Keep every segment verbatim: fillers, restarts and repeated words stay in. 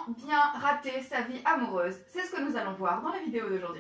bien rater sa vie amoureuse? C'est ce que nous allons voir dans la vidéo d'aujourd'hui.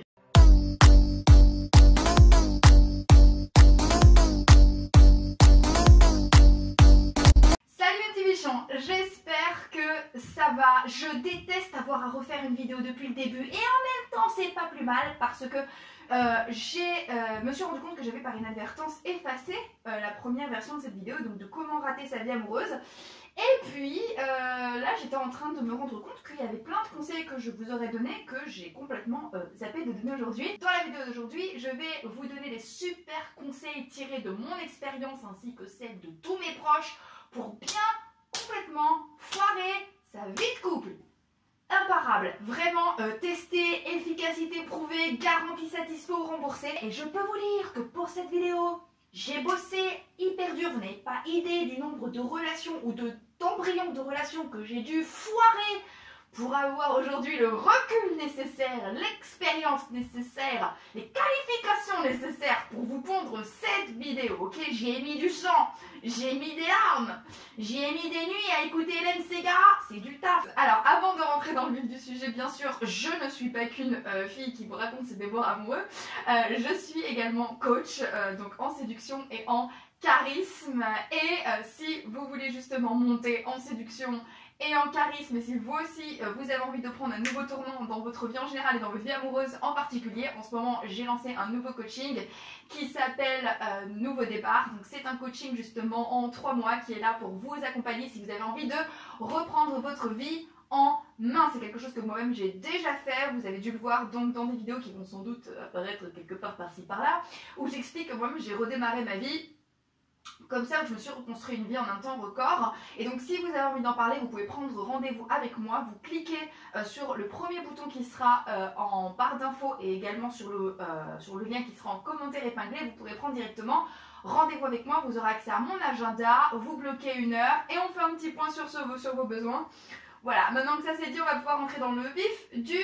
Salut mes petits bichons, j'espère que ça va. Je déteste avoir à refaire une vidéo depuis le début et en même temps c'est pas plus mal parce que euh, j'ai euh, me suis rendu compte que j'avais par inadvertance effacé euh, la première version de cette vidéo, donc de comment rater sa vie amoureuse. Et puis euh, là j'étais en train de me rendre compte qu'il y avait plein de conseils que je vous aurais donnés que j'ai complètement euh, zappé de donner aujourd'hui. Dans la vidéo d'aujourd'hui, je vais vous donner des super conseils tirés de mon expérience ainsi que celle de tous mes proches pour bien complètement foirer sa vie de couple. Imparable, vraiment euh, testé, efficacité prouvée, garantie satisfait ou remboursé. Et je peux vous dire que pour cette vidéo, j'ai bossé hyper dur. Vous n'avez pas idée du nombre de relations ou de d'embryons de relations que j'ai dû foirer pour avoir aujourd'hui le recul nécessaire, l'expérience nécessaire, les qualifications nécessaires pour vous pondre cette vidéo, ok? J'y ai mis du sang, j'ai mis des larmes, j'y ai mis des nuits à écouter Hélène Ségara, c'est du taf. Alors avant de rentrer dans le vif du sujet, bien sûr, je ne suis pas qu'une euh, fille qui vous raconte ses déboires amoureux, euh, je suis également coach, euh, donc en séduction et en charisme. Et euh, si vous voulez justement monter en séduction et en charisme, et si vous aussi euh, vous avez envie de prendre un nouveau tournant dans votre vie en général et dans votre vie amoureuse en particulier, en ce moment j'ai lancé un nouveau coaching qui s'appelle euh, Nouveau Départ. Donc c'est un coaching justement en trois mois qui est là pour vous accompagner si vous avez envie de reprendre votre vie en main. C'est quelque chose que moi-même j'ai déjà fait, vous avez dû le voir donc dans des vidéos qui vont sans doute apparaître quelque part par-ci par-là, où j'explique que moi-même j'ai redémarré ma vie comme ça, où je me suis reconstruit une vie en un temps record. Et donc si vous avez envie d'en parler, vous pouvez prendre rendez-vous avec moi. Vous cliquez euh, sur le premier bouton qui sera euh, en barre d'infos et également sur le, euh, sur le lien qui sera en commentaire épinglé. Vous pourrez prendre directement rendez-vous avec moi. Vous aurez accès à mon agenda, vous bloquez une heure et on fait un petit point sur, ce, sur vos besoins. Voilà, maintenant que ça c'est dit, on va pouvoir entrer dans le vif du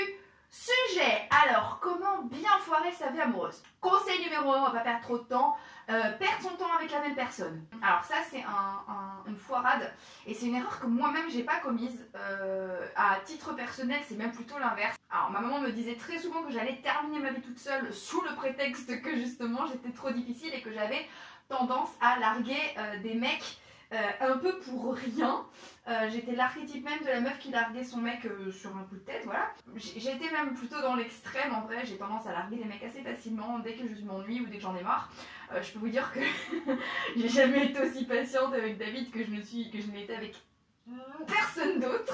sujet. Alors, comment bien foirer sa vie amoureuse? Conseil numéro un, on va pas perdre trop de temps, euh, perdre son temps avec la même personne. Alors ça c'est un, un, une foirade et c'est une erreur que moi-même j'ai pas commise. Euh, à titre personnel, c'est même plutôt l'inverse. Alors ma maman me disait très souvent que j'allais terminer ma vie toute seule sous le prétexte que justement j'étais trop difficile et que j'avais tendance à larguer euh, des mecs Euh, un peu pour rien. Euh, j'étais l'archétype même de la meuf qui larguait son mec euh, sur un coup de tête, voilà. J'étais même plutôt dans l'extrême en vrai, j'ai tendance à larguer les mecs assez facilement dès que je m'ennuie ou dès que j'en ai marre. Euh, je peux vous dire que j'ai jamais été aussi patiente avec David que je ne suis, que je n'ai été avec personne d'autre.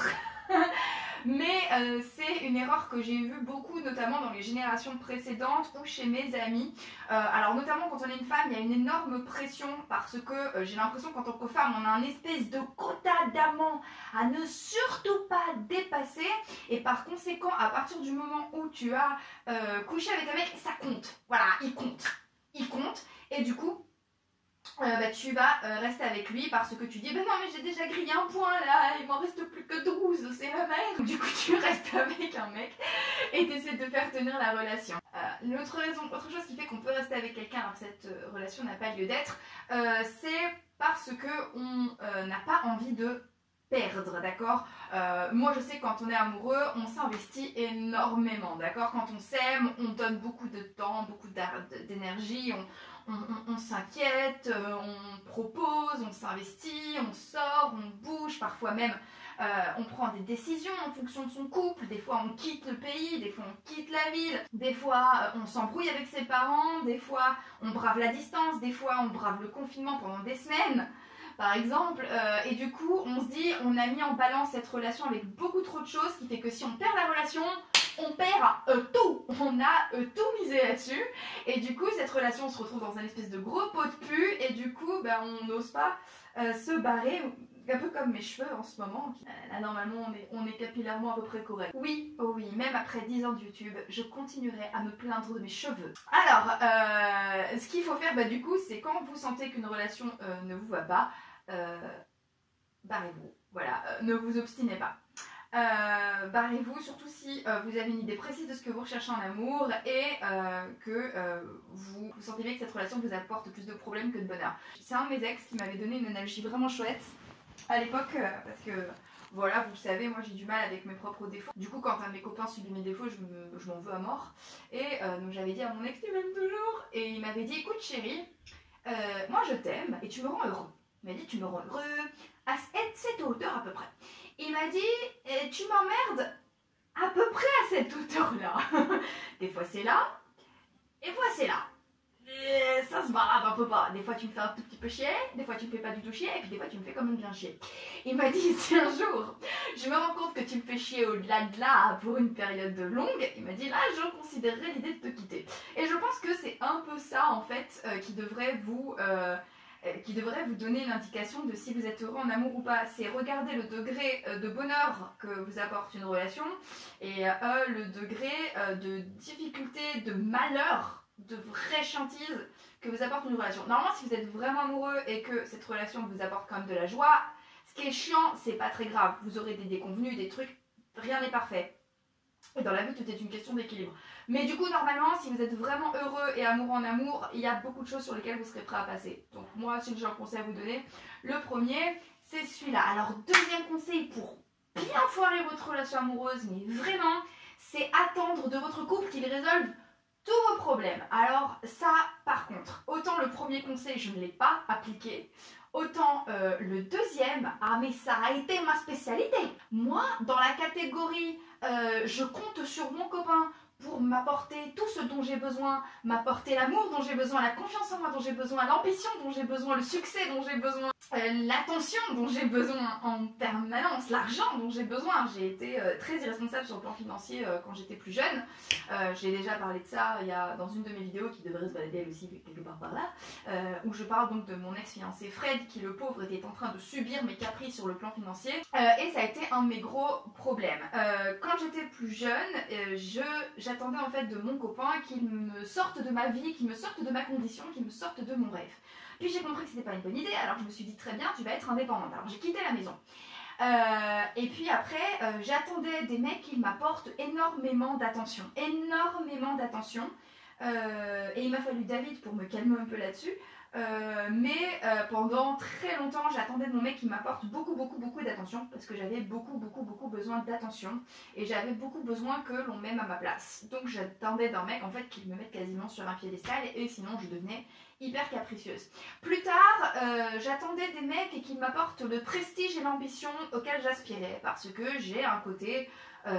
Mais euh, c'est une erreur que j'ai vue beaucoup, notamment dans les générations précédentes ou chez mes amis. Euh, alors notamment quand on est une femme, il y a une énorme pression parce que euh, j'ai l'impression qu'en tant que femme, on a un espèce de quota d'amants à ne surtout pas dépasser. Et par conséquent, à partir du moment où tu as euh, couché avec un mec, ça compte. Voilà, il compte. Il compte. Et du coup, Euh, bah, tu vas euh, rester avec lui parce que tu dis bah non mais j'ai déjà grillé un point là, il m'en reste plus que douze, c'est la merde. Du coup tu restes avec un mec et tu essaies de faire tenir la relation. Euh, L'autre raison, autre chose qui fait qu'on peut rester avec quelqu'un alors que cette euh, relation n'a pas lieu d'être, euh, c'est parce qu'on euh, n'a pas envie de perdre, d'accord? euh, Moi je sais que quand on est amoureux, on s'investit énormément, d'accord? Quand on s'aime, on donne beaucoup de temps, beaucoup d'énergie, on, on, on, on s'inquiète, euh, on propose, on s'investit, on sort, on bouge, parfois même euh, on prend des décisions en fonction de son couple, des fois on quitte le pays, des fois on quitte la ville, des fois euh, on s'embrouille avec ses parents, des fois on brave la distance, des fois on brave le confinement pendant des semaines. Par exemple, euh, et du coup on se dit on a mis en balance cette relation avec beaucoup trop de choses, qui fait que si on perd la relation, on perd euh, tout, on a euh, tout misé là-dessus, et du coup cette relation on se retrouve dans un espèce de gros pot de pu, et du coup bah, on n'ose pas euh, se barrer, un peu comme mes cheveux en ce moment. Là normalement on est, on est capillairement à peu près correct. Oui, oh oui, même après dix ans de YouTube, je continuerai à me plaindre de mes cheveux. Alors, euh, ce qu'il faut faire bah, du coup, c'est quand vous sentez qu'une relation euh, ne vous va pas, euh, barrez-vous, voilà, euh, ne vous obstinez pas. Euh, barrez-vous, surtout si euh, vous avez une idée précise de ce que vous recherchez en amour et euh, que euh, vous, vous sentez bien que cette relation vous apporte plus de problèmes que de bonheur. C'est un de mes ex qui m'avait donné une analogie vraiment chouette à l'époque, euh, parce que Voilà, vous le savez, moi j'ai du mal avec mes propres défauts. Du coup, quand un de mes copains subit mes défauts, je m'en je m'en veux à mort. Et euh, donc j'avais dit à mon ex, tu m'aimes toujours. Et il m'avait dit, écoute chérie, euh, moi je t'aime et tu me rends heureux. Il m'a dit, tu me rends heureux à cette hauteur à peu près. Il m'a dit, tu m'emmerdes à peu près à cette hauteur-là. Des fois c'est là, des fois c'est là. Et ça se balade un peu pas. Des fois tu me fais un tout petit peu chier, des fois tu me fais pas du tout chier, et puis des fois tu me fais quand même bien chier. Il m'a dit si un jour je me rends compte que tu me fais chier au-delà de là pour une période longue, il m'a dit là je considérerais l'idée de te quitter. Et je pense que c'est un peu ça en fait euh, qui devrait vous... Euh, qui devrait vous donner l'indication de si vous êtes heureux en amour ou pas. C'est regarder le degré de bonheur que vous apporte une relation et euh, le degré euh, de difficulté, de malheur, de vraie chantise que vous apporte une relation. Normalement, si vous êtes vraiment amoureux et que cette relation vous apporte quand même de la joie, ce qui est chiant, c'est pas très grave. Vous aurez des déconvenus, des trucs, rien n'est parfait. Et dans la vie, tout est une question d'équilibre. Mais du coup, normalement, si vous êtes vraiment heureux et amoureux en amour, il y a beaucoup de choses sur lesquelles vous serez prêt à passer. Donc moi, si j'ai un conseil à vous donner, le premier, c'est celui-là. Alors, deuxième conseil pour bien foirer votre relation amoureuse, mais vraiment, c'est attendre de votre couple qu'il résolve tous vos problèmes. Alors ça, par contre, autant le premier conseil, je ne l'ai pas appliqué, autant euh, le deuxième, ah mais ça a été ma spécialité. Moi, dans la catégorie euh, je compte sur mon copain pour m'apporter tout ce dont j'ai besoin, m'apporter l'amour dont j'ai besoin, la confiance en moi dont j'ai besoin, l'ambition dont j'ai besoin, le succès dont j'ai besoin, euh, l'attention dont j'ai besoin en permanence, l'argent dont j'ai besoin. J'ai été euh, très irresponsable sur le plan financier euh, quand j'étais plus jeune. Euh, j'ai déjà parlé de ça il y a, dans une de mes vidéos qui devrait se balader elle aussi quelque part par là, euh, où je parle donc de mon ex-fiancé Fred qui, le pauvre, était en train de subir mes caprices sur le plan financier euh, et ça a été un de mes gros problèmes. Euh, quand j'étais plus jeune, euh, je j'attendais en fait de mon copain qu'il me sorte de ma vie, qu'il me sorte de ma condition, qu'il me sorte de mon rêve. Puis j'ai compris que c'était pas une bonne idée, alors je me suis dit très bien, tu vas être indépendante. Alors j'ai quitté la maison. Euh, et puis après, euh, j'attendais des mecs qui m'apportent énormément d'attention, énormément d'attention. Euh, et il m'a fallu David pour me calmer un peu là-dessus. Euh, mais euh, pendant très longtemps, j'attendais de mon mec qui m'apporte beaucoup, beaucoup, beaucoup d'attention parce que j'avais beaucoup, beaucoup, beaucoup besoin d'attention et j'avais beaucoup besoin que l'on m'aime à ma place. Donc j'attendais d'un mec en fait qu'il me mette quasiment sur un piédestal et sinon je devenais hyper capricieuse. Plus tard, euh, j'attendais des mecs qui m'apportent le prestige et l'ambition auxquels j'aspirais parce que j'ai un côté...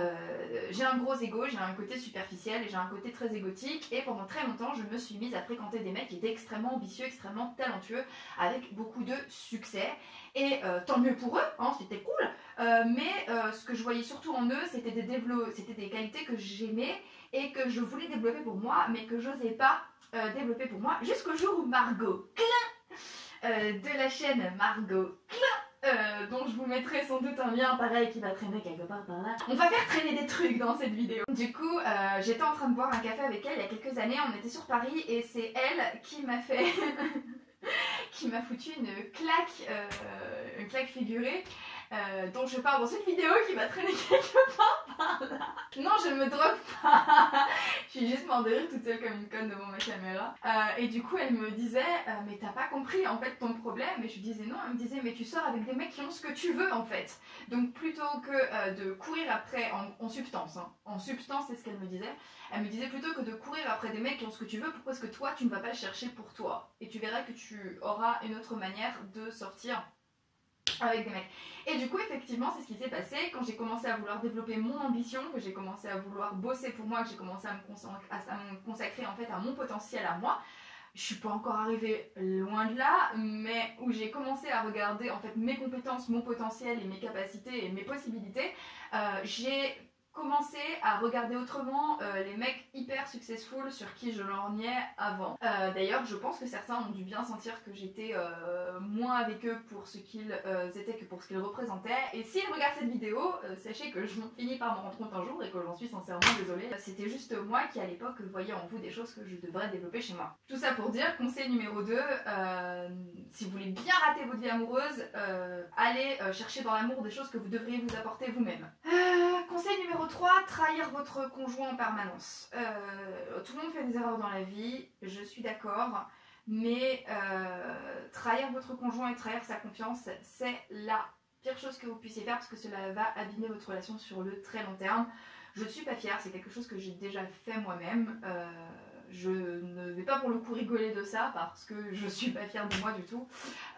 Euh, j'ai un gros ego, j'ai un côté superficiel et j'ai un côté très égotique et pendant très longtemps je me suis mise à fréquenter des mecs qui étaient extrêmement ambitieux, extrêmement talentueux avec beaucoup de succès et euh, tant mieux pour eux, hein, c'était cool, euh, mais euh, ce que je voyais surtout en eux c'était des, c'était des qualités que j'aimais et que je voulais développer pour moi mais que j'osais pas euh, développer pour moi jusqu'au jour où Margot Klein euh, de la chaîne Margot Klein Euh, dont je vous mettrai sans doute un lien pareil qui va traîner quelque part par là. On va faire traîner des trucs dans cette vidéo. Du coup, euh, j'étais en train de boire un café avec elle il y a quelques années, on était sur Paris et c'est elle qui m'a fait... qui m'a foutu une claque, euh, une claque figurée. Euh, dont je parle dans une vidéo qui va traîner quelque part par là. Non, je ne me drogue pas. Je suis juste morte de rire toute seule comme une conne devant ma caméra. Euh, et du coup, elle me disait, euh, mais t'as pas compris en fait ton problème. Et je lui disais non, elle me disait, mais tu sors avec des mecs qui ont ce que tu veux en fait. Donc plutôt que euh, de courir après, en, en substance, hein. En substance, c'est ce qu'elle me disait. Elle me disait plutôt que de courir après des mecs qui ont ce que tu veux, pourquoi est-ce que toi, tu ne vas pas chercher pour toi? Et tu verras que tu auras une autre manière de sortir avec des mecs. Et du coup effectivement c'est ce qui s'est passé quand j'ai commencé à vouloir développer mon ambition, que j'ai commencé à vouloir bosser pour moi, que j'ai commencé à me, consacrer, à me consacrer en fait à mon potentiel à moi. Je suis pas encore arrivée loin de là, mais où j'ai commencé à regarder en fait mes compétences, mon potentiel et mes capacités et mes possibilités, euh, j'ai commencé à regarder autrement euh, les mecs hyper successful sur qui je lorgnais avant. Euh, D'ailleurs, je pense que certains ont dû bien sentir que j'étais euh, moins avec eux pour ce qu'ils euh, étaient que pour ce qu'ils représentaient. Et s'ils regardent cette vidéo, euh, sachez que je finis par m'en rendre compte un jour et que j'en suis sincèrement désolée. C'était juste moi qui à l'époque voyais en vous des choses que je devrais développer chez moi. Tout ça pour dire, conseil numéro deux, euh, si vous voulez bien rater votre vie amoureuse, euh, allez euh, chercher dans l'amour des choses que vous devriez vous apporter vous-même. Euh, conseil numéro trois, trahir votre conjoint en permanence. Euh, tout le monde fait des erreurs dans la vie, je suis d'accord, mais euh, trahir votre conjoint et trahir sa confiance, c'est la pire chose que vous puissiez faire parce que cela va abîmer votre relation sur le très long terme. Je ne suis pas fière, c'est quelque chose que j'ai déjà fait moi-même. Euh, je ne vais pas pour le coup rigoler de ça parce que je ne suis pas fière de moi du tout.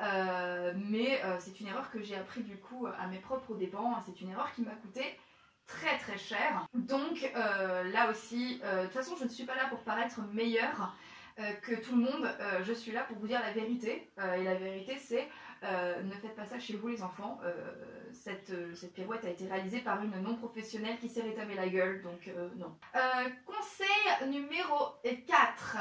Euh, mais euh, c'est une erreur que j'ai appris du coup à mes propres dépens. C'est une erreur qui m'a coûté très très cher. Donc euh, là aussi, euh, de toute façon je ne suis pas là pour paraître meilleure euh, que tout le monde. Euh, je suis là pour vous dire la vérité. Euh, et la vérité c'est... Euh, ne faites pas ça chez vous les enfants. Euh, cette, euh, cette pirouette a été réalisée par une non professionnelle qui s'est rétamée la gueule, donc euh, non. Euh, conseil numéro quatre.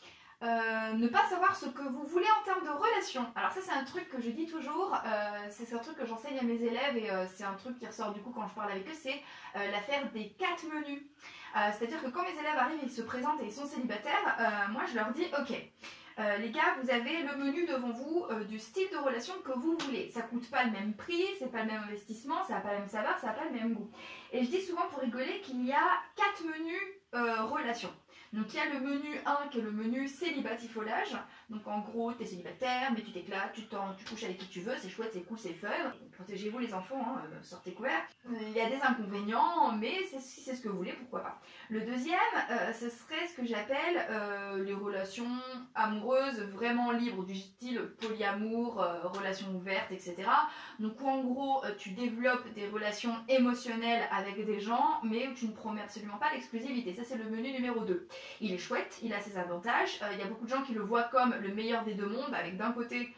Euh, ne pas savoir ce que vous voulez en termes de relation. Alors ça c'est un truc que je dis toujours, euh, c'est un truc que j'enseigne à mes élèves et euh, c'est un truc qui ressort du coup quand je parle avec eux, c'est euh, l'affaire des quatre menus. Euh, C'est-à-dire que quand mes élèves arrivent et ils se présentent et ils sont célibataires, euh, moi je leur dis ok, Euh, les gars, vous avez le menu devant vous euh, du style de relation que vous voulez. Ça coûte pas le même prix, c'est pas le même investissement, ça n'a pas la même saveur, ça n'a pas le même goût. Et je dis souvent pour rigoler qu'il y a quatre menus euh, relations. Donc il y a le menu un qui est le menu célibatiffolage. Donc en gros, tu es célibataire, mais tu t'éclates, tu, tu couches avec qui tu veux, c'est chouette, c'est cool, c'est fun. Protégez-vous les enfants, hein, euh, sortez couverts. Il y a des inconvénients, mais si c'est ce que vous voulez, pourquoi pas. Le deuxième, euh, ce serait ce que j'appelle euh, les relations amoureuses vraiment libres, du style polyamour, euh, relations ouvertes, et cetera. Donc où en gros, euh, tu développes des relations émotionnelles avec des gens, mais où tu ne promets absolument pas l'exclusivité. Ça, c'est le menu numéro deux. Il est chouette, il a ses avantages. Euh, il y a beaucoup de gens qui le voient comme le meilleur des deux mondes, avec d'un côté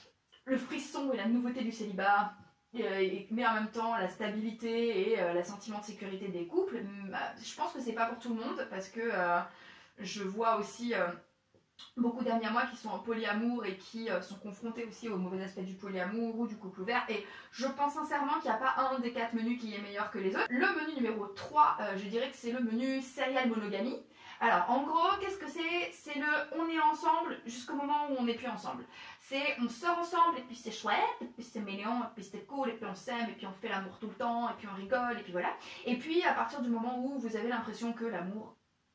le frisson et la nouveauté du célibat, et, mais en même temps la stabilité et euh, la sentiment de sécurité des couples. Je pense que c'est pas pour tout le monde parce que euh, je vois aussi euh, beaucoup d'amis à moi qui sont en polyamour et qui euh, sont confrontés aussi aux mauvais aspects du polyamour ou du couple ouvert, et je pense sincèrement qu'il n'y a pas un des quatre menus qui est meilleur que les autres. Le menu numéro trois, euh, je dirais que c'est le menu serial monogamie. Alors en gros, qu'est-ce que c'est? C'est le on est ensemble jusqu'au moment où on n'est plus ensemble. C'est on sort ensemble et puis c'est chouette, et puis c'est mignon, et puis c'est cool, et puis on s'aime, et puis on fait l'amour tout le temps, et puis on rigole, et puis voilà. Et puis à partir du moment où vous avez l'impression que l'amour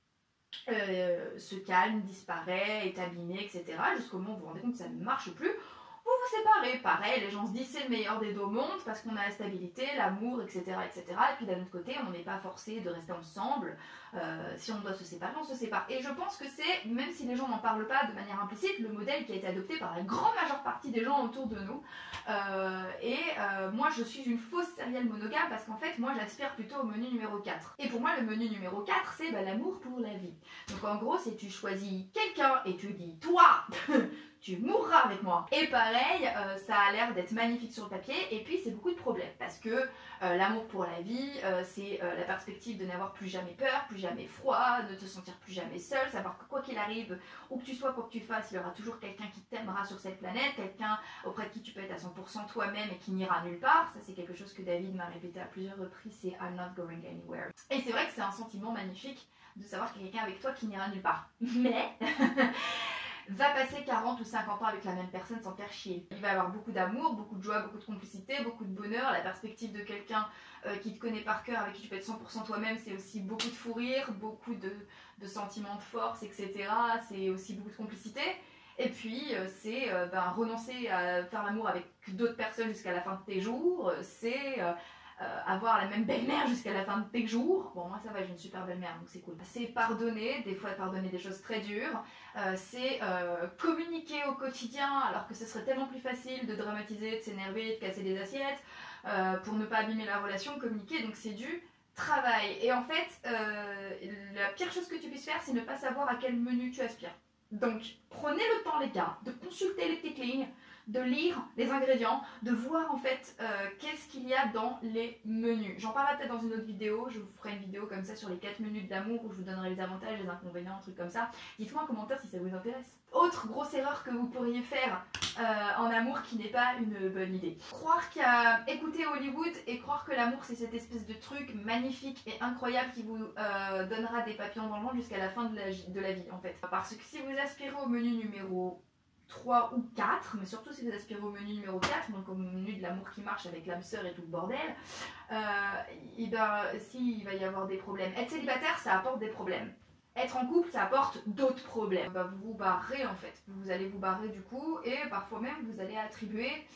euh, se calme, disparaît, est abîmé, et cetera, jusqu'au moment où vous vous rendez compte que ça ne marche plus, vous vous séparez. Pareil, les gens se disent c'est le meilleur des deux mondes parce qu'on a la stabilité, l'amour, et cetera, et cetera. Et puis d'un autre côté, on n'est pas forcé de rester ensemble. Euh, si on doit se séparer, on se sépare. Et je pense que c'est, même si les gens n'en parlent pas de manière implicite, le modèle qui a été adopté par la grande majeure partie des gens autour de nous. Euh, et euh, moi, je suis une fausse serial monogame parce qu'en fait, moi, j'aspire plutôt au menu numéro quatre. Et pour moi, le menu numéro quatre, c'est bah, l'amour pour la vie. Donc en gros, si tu choisis quelqu'un et tu dis, toi tu mourras avec moi. Et pareil, euh, ça a l'air d'être magnifique sur le papier, et puis c'est beaucoup de problèmes, parce que euh, l'amour pour la vie, euh, c'est euh, la perspective de n'avoir plus jamais peur, plus jamais froid, de te sentir plus jamais seul, savoir que quoi qu'il arrive, où que tu sois, quoi que tu fasses, il y aura toujours quelqu'un qui t'aimera sur cette planète, quelqu'un auprès de qui tu peux être à cent pour cent toi-même et qui n'ira nulle part. Ça c'est quelque chose que David m'a répété à plusieurs reprises, c'est I'm not going anywhere. Et c'est vrai que c'est un sentiment magnifique de savoir qu'il y a quelqu'un avec toi qui n'ira nulle part. Mais... va passer quarante ou cinquante ans avec la même personne sans faire chier. Il va y avoir beaucoup d'amour, beaucoup de joie, beaucoup de complicité, beaucoup de bonheur. La perspective de quelqu'un euh, qui te connaît par cœur, avec qui tu peux être cent pour cent toi-même, c'est aussi beaucoup de fou rire, beaucoup de, de sentiments de force, et cetera. C'est aussi beaucoup de complicité. Et puis, euh, c'est euh, ben, renoncer à faire l'amour avec d'autres personnes jusqu'à la fin de tes jours. C'est... Euh, Euh, avoir la même belle-mère jusqu'à la fin de tes jours. Bon, moi ça va, j'ai une super belle-mère, donc c'est cool. C'est pardonner, des fois pardonner des choses très dures. Euh, c'est euh, communiquer au quotidien, alors que ce serait tellement plus facile de dramatiser, de s'énerver, de casser des assiettes, euh, pour ne pas abîmer la relation, communiquer, donc c'est du travail. Et en fait, euh, la pire chose que tu puisses faire, c'est ne pas savoir à quel menu tu aspires. Donc, prenez le temps les gars, de consulter les petites lignes, de lire les ingrédients, de voir en fait euh, qu'est-ce qu'il y a dans les menus. J'en parlerai peut-être dans une autre vidéo, je vous ferai une vidéo comme ça sur les quatre menus de l'amour où je vous donnerai les avantages, les inconvénients, un truc comme ça. Dites-moi en commentaire si ça vous intéresse. Autre grosse erreur que vous pourriez faire euh, en amour qui n'est pas une bonne idée. Croire qu'il y a écouter Hollywood et croire que l'amour c'est cette espèce de truc magnifique et incroyable qui vous euh, donnera des papillons dans le ventre jusqu'à la fin de la, de la vie en fait. Parce que si vous aspirez au menu numéro trois ou quatre, mais surtout si vous aspirez au menu numéro quatre, donc au menu de l'amour qui marche avec l'âme sœur et tout le bordel, euh, et ben si, il va y avoir des problèmes. Être célibataire, ça apporte des problèmes. Être en couple, ça apporte d'autres problèmes. Bah, vous vous barrez en fait, vous allez vous barrer du coup, et parfois même vous allez attribuer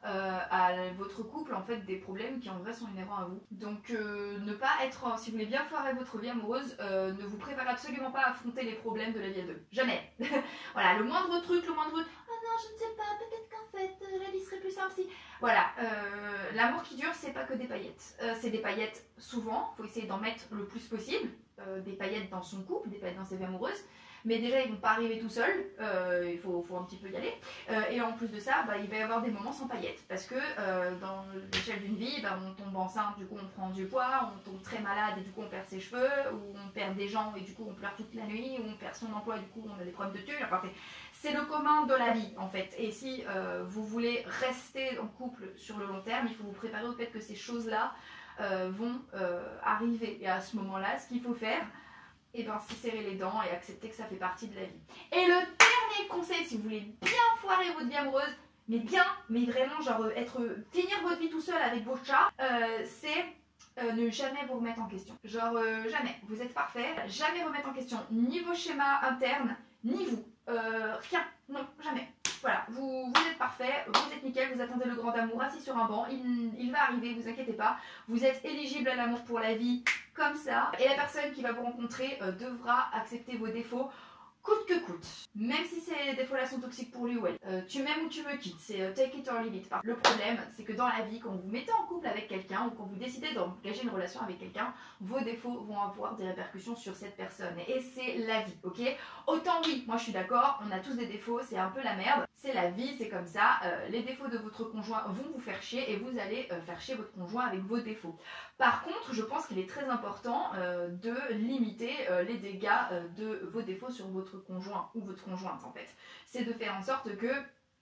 euh, à votre couple en fait des problèmes qui en vrai sont inhérents à vous. Donc euh, ne pas être, si vous voulez bien foirer votre vie amoureuse, euh, ne vous préparez absolument pas à affronter les problèmes de la vie à deux. Jamais. Voilà, le moindre truc, le moindre... Ah non, je ne sais pas, peut-être qu'en fait euh, la vie serait plus simple si... Voilà, euh, l'amour qui dure, c'est pas que des paillettes. Euh, c'est des paillettes souvent, il faut essayer d'en mettre le plus possible. Euh, des paillettes dans son couple, des paillettes dans sa vie amoureuse. Mais déjà, ils vont pas arriver tout seuls, euh, il faut, faut un petit peu y aller. Euh, et en plus de ça, bah, il va y avoir des moments sans paillettes. Parce que euh, dans l'échelle d'une vie, bah, on tombe enceinte, du coup on prend du poids, on tombe très malade et du coup on perd ses cheveux, ou on perd des gens et du coup on pleure toute la nuit, ou on perd son emploi et du coup on a des problèmes de thunes. Enfin, c'est le commun de la vie en fait. Et si euh, vous voulez rester en couple sur le long terme, il faut vous préparer au fait que ces choses-là euh, vont euh, arriver. Et à ce moment-là, ce qu'il faut faire, et bien c'est serrer les dents et accepter que ça fait partie de la vie. Et le dernier conseil, si vous voulez bien foirer votre vie amoureuse, mais bien, mais vraiment genre être, finir votre vie tout seul avec vos chats, euh, c'est euh, ne jamais vous remettre en question. Genre euh, jamais, vous êtes parfait, jamais remettre en question ni vos schémas internes, ni vous. Euh, rien, non, jamais. Voilà, vous, vous êtes parfait, vous êtes nickel, vous attendez le grand amour assis sur un banc, il, il va arriver, vous inquiétez pas, vous êtes éligible à l'amour pour la vie comme ça, et la personne qui va vous rencontrer euh, devra accepter vos défauts coûte que coûte. Même si ces défauts-là sont toxiques pour lui ou elle. Euh, tu m'aimes ou tu me quittes, c'est euh, take it or leave it. Le problème, c'est que dans la vie, quand vous vous mettez en couple avec quelqu'un ou quand vous décidez d'engager une relation avec quelqu'un, vos défauts vont avoir des répercussions sur cette personne. Et c'est la vie, ok? Autant oui, moi je suis d'accord, on a tous des défauts, c'est un peu la merde. C'est la vie, c'est comme ça. Euh, les défauts de votre conjoint vont vous faire chier et vous allez euh, faire chier votre conjoint avec vos défauts. Par contre, je pense qu'il est très important euh, de limiter euh, les dégâts euh, de vos défauts sur votre conjoint ou votre conjointe en fait. C'est de faire en sorte que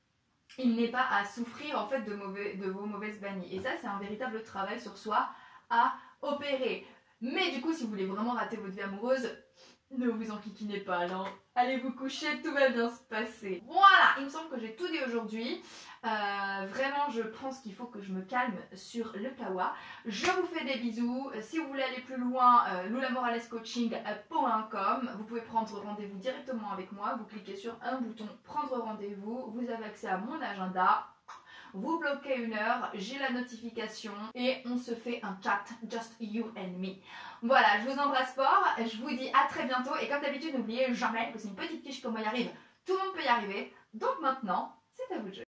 il n'ait pas à souffrir en fait de, mauvais, de vos mauvaises bannies. Et ça, c'est un véritable travail sur soi à opérer. Mais du coup, si vous voulez vraiment rater votre vie amoureuse, ne vous enquiquinez pas, non. Allez vous coucher, tout va bien se passer. Voilà, il me semble que j'ai tout dit aujourd'hui. Euh, vraiment, je pense qu'il faut que je me calme sur le kawa. Je vous fais des bisous. Si vous voulez aller plus loin, euh, lula morales coaching point com. Vous pouvez prendre rendez-vous directement avec moi. Vous cliquez sur un bouton prendre rendez-vous. Vous avez accès à mon agenda. Vous bloquez une heure, j'ai la notification et on se fait un chat, just you and me. Voilà, je vous embrasse fort, je vous dis à très bientôt et comme d'habitude, n'oubliez jamais que c'est une petite quiche, comme moi y arrive, tout le monde peut y arriver. Donc maintenant, c'est à vous de jouer.